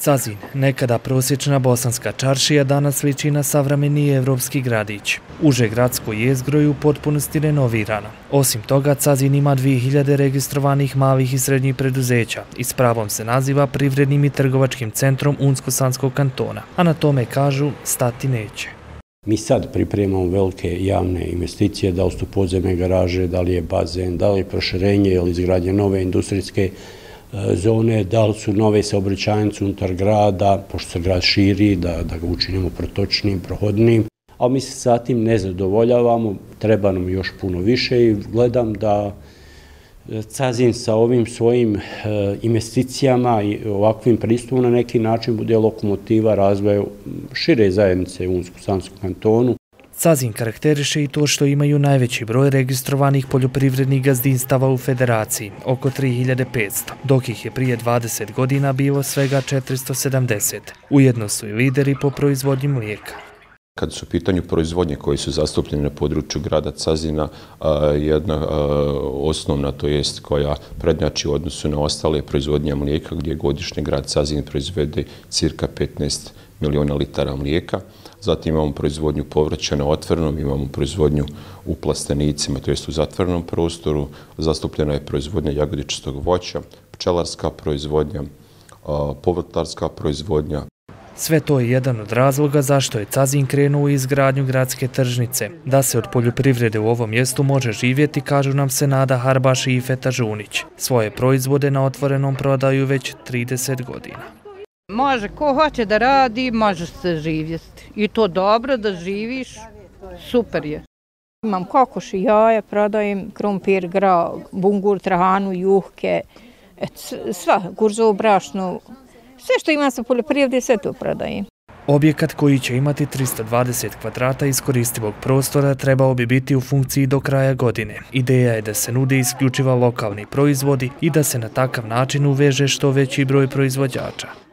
Cazin, nekada prosječna bosanska čaršija, danas liči na savremeniji evropski gradić. Uže gradsko jezgro je u potpunosti renovirano. Osim toga, Cazin ima 2000 registrovanih malih i srednjih preduzeća i s pravom se naziva privrednim i trgovačkim centrom Unsko-Sanskog kantona, a na tome kažu stati neće. Mi sad pripremamo velike javne investicije, da li su podzemne garaže, da li je bazen, da li je proširenje ili izgradnja nove industrijske zone, da li su nove saobraćajnice unutar grada, pošto se grad širi, da ga učinimo protočnim, prohodnim. Ali mi se sa tim ne zadovoljavamo, treba nam još puno više i gledam da Cazin sa ovim svojim investicijama i ovakvim pristupom na neki način bude lokomotiva razvoja šire zajednice u Unsko-Sanskom kantonu. Cazin karakteriše i to što imaju najveći broj registrovanih poljoprivrednih gazdinstava u federaciji, oko 3500, dok ih je prije 20 godina bilo svega 470. Ujedno su i lideri po proizvodnji mlijeka. Kad su u pitanju proizvodnje koje su zastupljene na području grada Cazina, jedna osnovna, to jest koja prednjači u odnosu na ostale proizvodnje mlijeka, gdje godišnje grad Cazin proizvede cirka 15 miliona litara mlijeka. Zatim imamo proizvodnju povrća na otvorenom, imamo proizvodnju u plastenicima, to jest u zatvorenom prostoru. Zastupljena je proizvodnja jagodičastog voća, pčelarska proizvodnja, povrtlarska proizvodnja. Sve to je jedan od razloga zašto je Cazin krenuo u izgradnju gradske tržnice. Da se od poljoprivrede u ovom mjestu može živjeti, kažu nam Senada Harbaš i Ifeta Žunić. Svoje proizvode na otvorenom prodaju već 30 godina. Može, ko hoće da radi, može se živjeti. I to dobro da živiš, super je. Imam kokoš i jaja, prodajem krompir, grah, bungur, trahanu, juhke, sva, gurzu, brašnu. Sve što ima sa poljoprivrede, sve to prodajem. Objekat koji će imati 320 kvadrata iskoristivog prostora trebao bi biti u funkciji do kraja godine. Ideja je da se nude isključivo lokalni proizvodi i da se na takav način uveže što veći broj proizvođača.